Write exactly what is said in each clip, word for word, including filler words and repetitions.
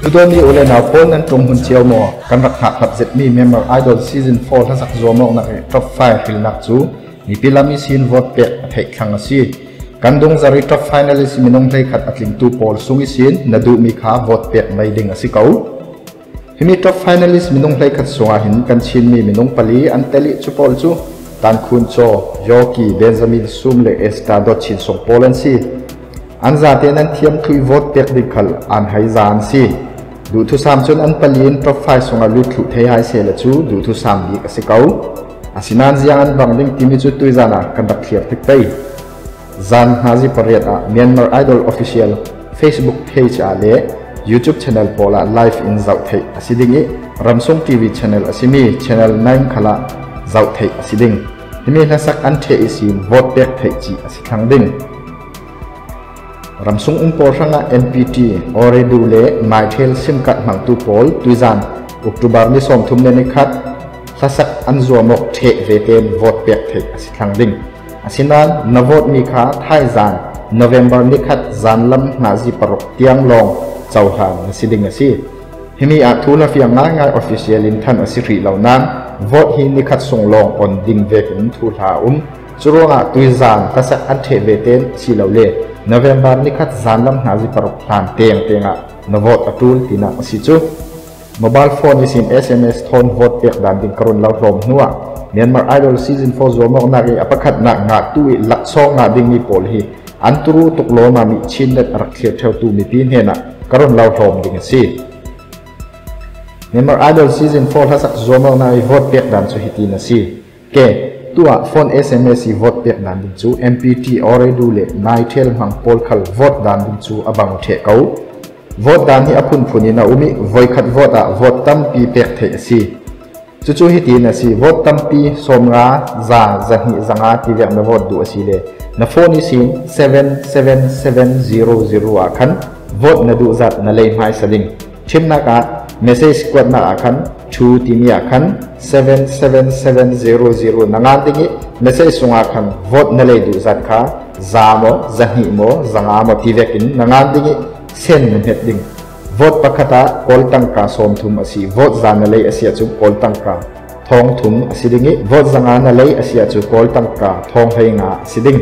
ตัวนี้อุเลนาพลนั้นตรงหุ่นเชียวหมอกันรักหักหัดเจ็ดมีเมมเบอร์ไอดอลซีซั่นโฟร์ทั้งสักจัวมอกนักท็อปไฟฮิลนักจูมีพิลามิซินวอดเป็ดเทคขังซีกันดงจาริท็อปไฟนัลิสมินงไทยขัดอัดลิงตูโพลซุงิซินนาดูมีขาวอดเป็ดไม่ดิ่งสิเขาฮิมิท็อปไฟนัลิสมินงไทยขัดสวงหินกันชินมีมินงปลีอันเตลิจูโพลจูตันคุนโจโยกีเบนจามินซุมเลเอสตาดอชินส่งโพลันซีอันซาเตนันเทียมทุยวอดเป็ดดิคัลอันไฮซานซีดูทุสามจนอันปลีนท็อปไฟส่งอาลุดลุเทียเซลจูดูทุสามดีกสิเขาอาศินันยังอันบังดิงทีมิจุตุยจานะกันดักเขียบทิกไปจานนาจิปริยะเมียนมาร์ไอดอลออฟฟิเชียลเฟซบุ๊กเพจอาเลยูทูบช่องโพลาไลฟ์อินเจ้าไทยอาศิดิงรัมซุงทีวีช่องอาศิมีช่องไนน์ขลาเจ้าไทยอาศิดิงที่มีนักสักอันเทอิสินวอดเด็กไทยจีอาศิขังดิงรัมซุงอุ้มโพชังอา เอ็น พี ที ออเรดูเลไมเทลซิมกัดมังตูโพลตุยจานอุกตุบาร์นิสอมทุมเนนิคัดทัศกอันจัวมกเทเวเตนวอดเปียกเทอสิขังดิงอาศินันนวดมีขาไทยจานโนเวมเบอร์นิคัดจานลำนาจิปรกเตียงลองเจ้าหางอาศิดิงอาศิที่มีอาทูลฟิยังง่ายง่ายออฟฟิเชียลินทันอาศิริเหล่านั้นวอดฮินิคัดส่งลองออนดิงเวกินทูลาอุมจุรงอาตุยจานทัศกอันเทเวเตนสิเหล่าเล่โนเวมเบอร์นิคัดจานลำนาจิปรกทานเตียงเตียงอะนวดอาทูลที่นักอาศิจูmobile phone is in S M S ทน vote เปียกดันดินกรุณเราลมนัวเมียนมาร์ไอดอลซีซั่นโฟร์จัวมอกนักอภัคัดนักงาตุยลักซองงาดิงมีโพลฮีอันตรูตุกโลมามีชินเล็ดรักเขียดเท่าตูมีปีนเฮนะกรุณเราลมดิงซีเมียนมาร์ไอดอลซีซั่นโฟร์ทัศกจัวมอกนัก vote เปียกดันสุฮิตีนะซีเกตัว phone S M S vote เปียกดันดินจู M P T ออเรดูเลนายเทลมังโพลคัล vote ดันดินจูอบังเทเขาvote dan hi apun phuni na umi voi khat vote a vote tampi pek the si chu chu hi ti na si vote tampi somnga za zahi zanga ti vek na vote du asi le na phone sin seven seven seven zero zero a khan vote na du zat na lei mai saling thim na ka message kwat na a khan chu ti mi a khan seven seven seven zero zero na nga dingi message sunga khan vote na lei du zat kha za mo zahi mo zanga mo ti vekin na nga dingiเส้นมันเห็ดดิ่งโหวตปะคตะโกลตังกาสมทุมอสีโหวตจานเลยอเสียจุโกลตังกาทองทุมอสีดิ่งโหวตจางานเลยอเสียจุโกลตังกาทองไฮงาอสีดิ่ง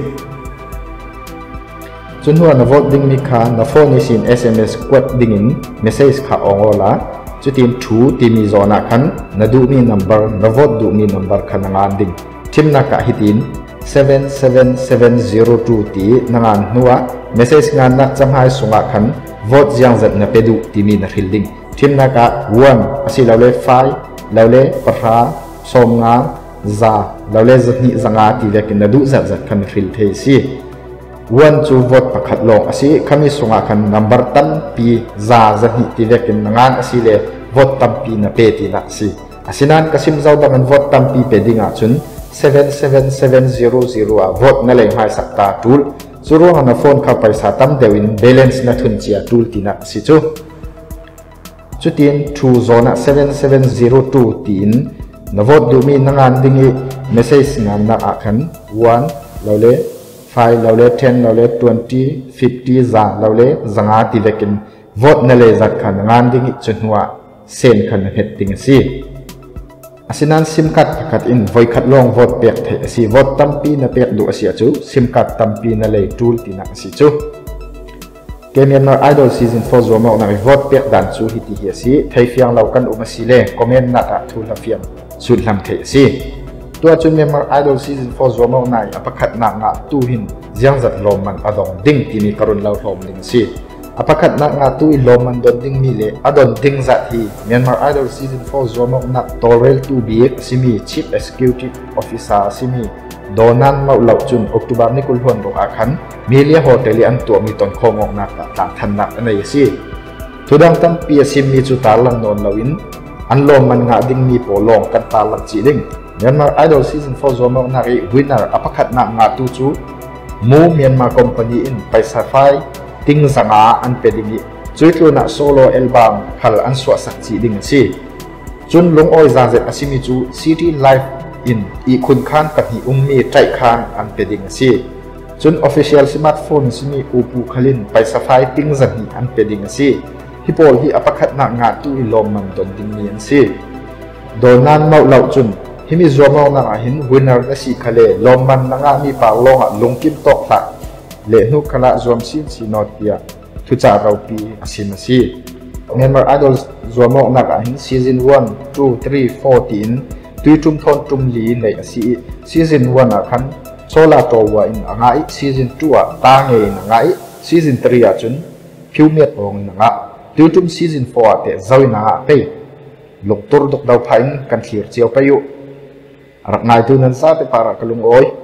จนหัวนโหวตดิ่งมีค่านโฟนิสิน S M S กดดิ่งเมสเซจข่าองโอลาจุดทีมทูทีมีโซนักขันนดูมีนัมเบอร์นโหวตดูมีนัมเบอร์ขันงานดิ่งทีมนักหิตินseven seven seven zero twoตีนังานนัวเมสเซจงานนักจำหายสุงขันวอดยังจัดนับดูที่มีนักฮิลลิ่งทีมนักวันอาศัยเราเล่ไฟเราเล่ปะราสมงานซาเราเล่จัดนิจังอาที่เล็กนัดดูจัดจัดขันฮิลเทซีวันจูวอดประคัดลงอาศัยขมิสุงขันนัมเบอร์ตันปีซาจัดนิที่เล็กนังานอาศัยเล่วอดตัมปีนับเปตีนักซีอาศัยนั้นกสิมเจ้าบังวอดตัมปีเปดิ้งอาจุนseven seven seven zero zero a vote na lei mai sakta tool zuro hana phone kha paisa tam dewin balance na thun chia tool tina si chu chutin thu zona seven seven zero two tin na vote du mi nangan dingi message ngam na akhan one lole five lole ten lole twenty fifty za lole zanga ti vekin vote na lei zat khan ngan dingi chunwa sen khan het ting si asinan sim card kat in voi khat long vote pek the asi vote tampi na pek du asia chu sim card tampi na lei tool tina asi chu Kenyan Idol season four zo ma na vote pek dan chu hiti hi asi thai fiang lau kan um asi le comment na ta thu la fiam su lam the asi tua chun member Idol season four zo ma na apakhat na nga tu hin jiang zat lom man adong ding tini karun lau hlom ding si apakat na nga tu ilom man don ding mi le adon ding za hi Myanmar Idol season four zo mok na torel tu biek simi chief executive officer simi donan mau lau chun october ni kul hon ro akhan milia hotel an tu mi ton khomok na ta ta than na anai si tudang tam pi sim mi chu tar lang non lawin an lom man nga ding mi po long kan ta lang chi ding Myanmar Idol season four zo mok na ri winner apakat na nga tu chu mu Myanmar company in paisa fai ting zanga an pedingi chuitlu na solo album khal an swa sak chi ding si chun lung oi za zet asimi chu city life in i khun khan pati ummi trai khan an peding si chun official smartphone simi upu khalin paisa fai ting zani an peding si ฮิปโปฮีอภักขัดนักงานตู้ฮิลมมันตนดิมีนสิโดนนั้นเมาเหล่าจุนฮิมิจัวมองนักหินวินเนอร์นัสิขเลลมมันนักมีปากลงอ่ะลงกิมตกหลักเลนุขณะจวมสินสินอตียทุจาเราปีสินสิเมียนมาไอดอลจัวมองนักหินซีซั่นone two three fourteenตุยจุ่มทนจุ่มลีในสิซีซั่นoneอ่ะคันโซลาโตวอินอ่ะไงซีซั่นtwoอ่ะตางเงินอ่ะไงซีซั่นthreeอ่ะจุนผิวเมียดองนักตุยจุ่มซีซั่นfourอ่ะเตะเจ้าอินอ่ะเป้ลงตัวดกดาวพันกันเขียร์เจียวไปอยู่รักนายตุนันซาเตปาระกลุงโอย